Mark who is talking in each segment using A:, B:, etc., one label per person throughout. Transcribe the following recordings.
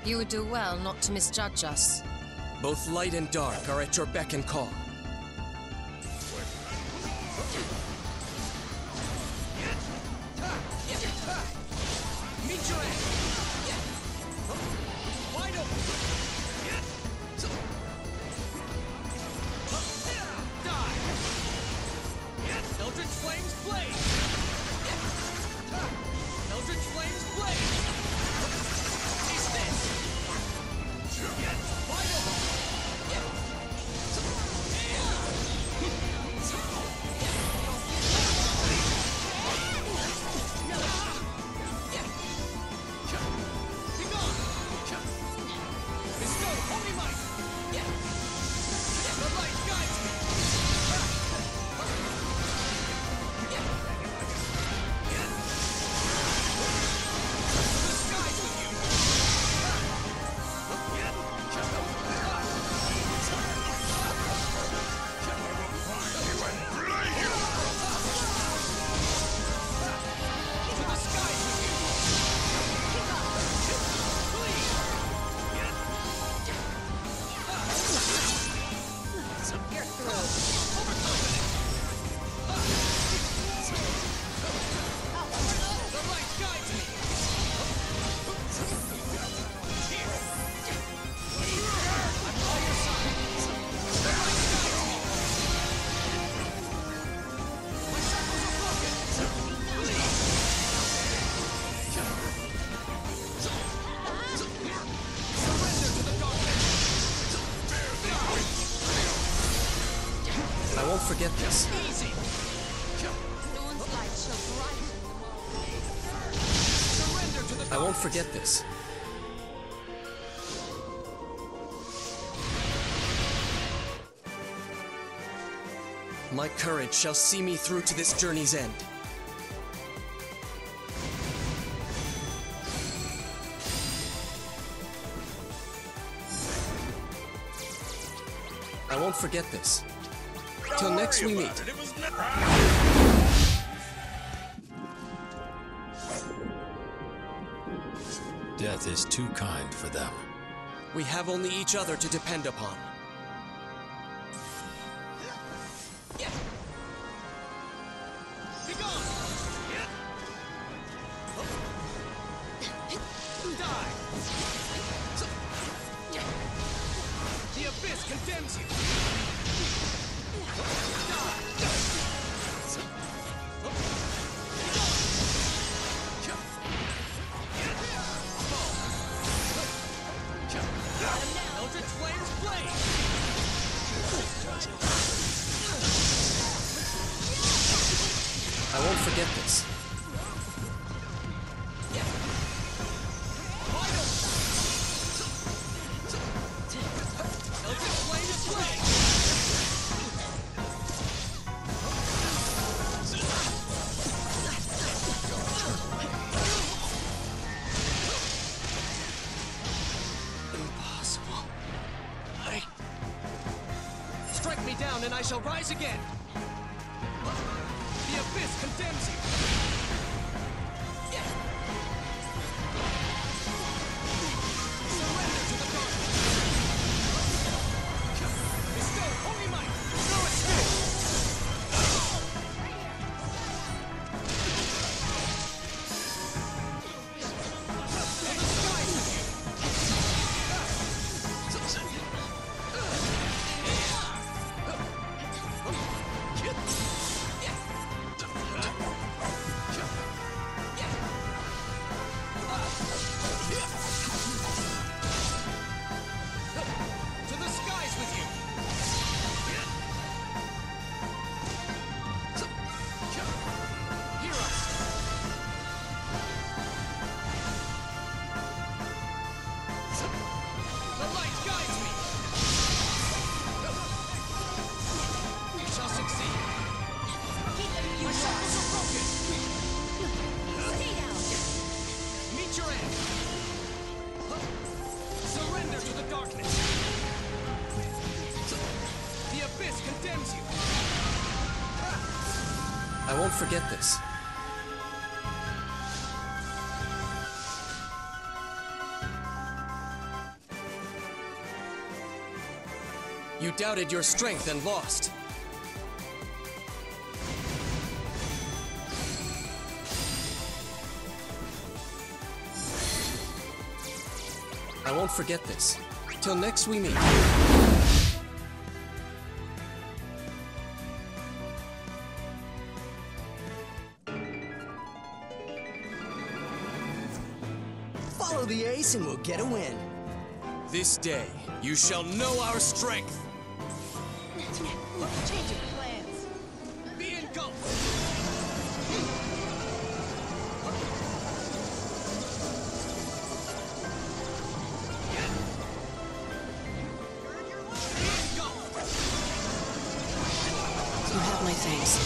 A: You would do well not to misjudge us.
B: Both light and dark are at your beck and call.
C: Meet your end! Wide open! Die! Eldritch Flames Blade! Eldritch Flames Blade! Taste this! Wide open!
B: I won't forget this.
C: Easy!
A: Dawn's light shall brighten the morning.
C: Surrender to the
B: I won't forget this. My courage shall see me through to this journey's end. I won't forget this. Till next we meet.
D: Death is too kind for them.
B: We have only each other to depend upon.
C: Be gone! Die! The abyss condemns you! Eldritch Flames Blade!
B: I won't forget this.
C: Wide open! Eldritch Flames Blade!
B: Impossible.
C: Strike me down and I shall rise again! The abyss condemns you! Surrender to the darkness! Bestow holy might! No escape! To the skies with you! To the skies with you! Hear us! The light guides me! We shall succeed! My shackles are broken!
A: Stay down!
C: Meet your end! Surrender to the darkness! The abyss condemns you!
B: I won't forget this. You doubted your strength and lost. I won't forget this. Till next we meet.
E: Follow the ace and we'll get a win.
B: This day, you shall know our strength.
A: Change of plans.
C: Be engulfed!
A: You have my thanks.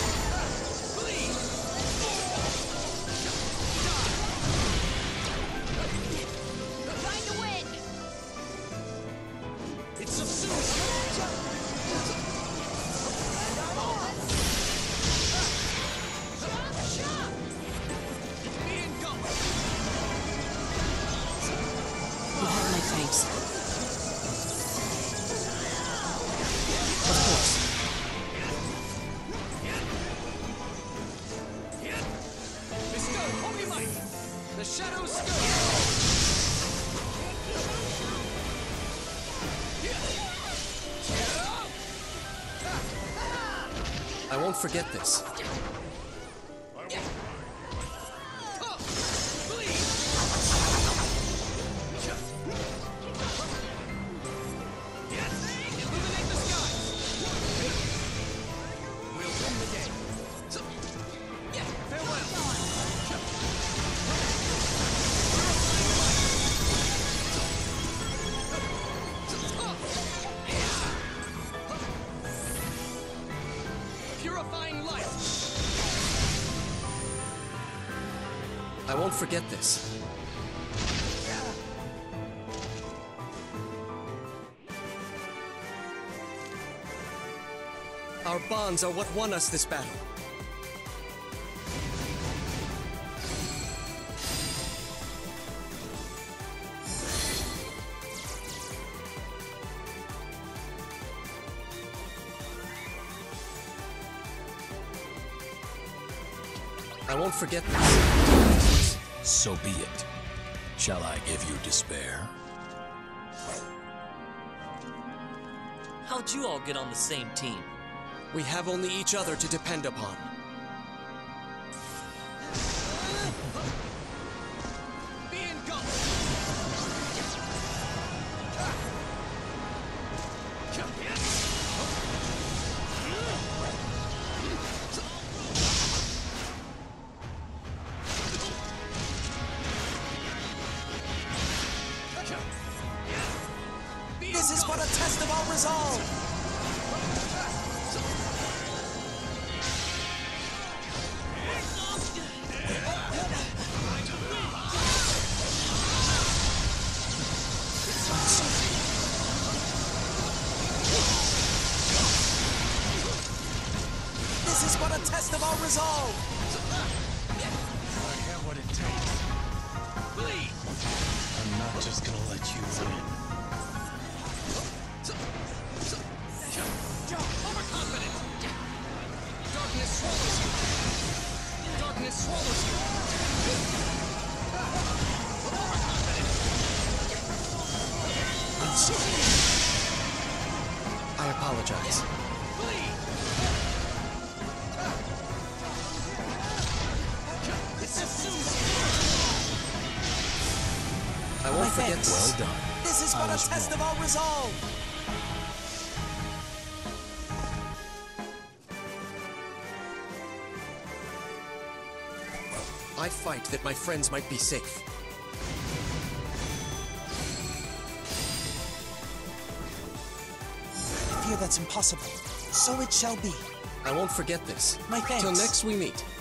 A: Trying to win.
C: It's subsumed! Be engulfed!
A: You have my thanks.
B: Of course.
C: Bestow holy might! The shadows stir!
B: I won't forget this.
C: Illuminate the skies! We'll win the day. Farewell! Purifying light!
B: I won't forget this. Our bonds are what won us this battle. I won't forget this.
D: So be it. Shall I give you despair?
F: How'd you all get on the same team?
B: We have only each other to depend upon.
C: Be engulfed!
E: This is but a test of our resolve. This is but a test of our resolve.
C: I have what it takes. Bleed!
G: I'm not just gonna let you win.
C: Overconfident! Darkness swallows you! Darkness swallows you!
B: I apologize.
C: Bleed! It's assumed!
B: I won't forget
E: thanks.
B: this.
D: Well done.
E: This is but a test of our resolve.
B: I fight that my friends might be safe.
E: Fear that's impossible. So it shall be.
B: I won't forget this.
E: My thanks.
B: Till next we meet.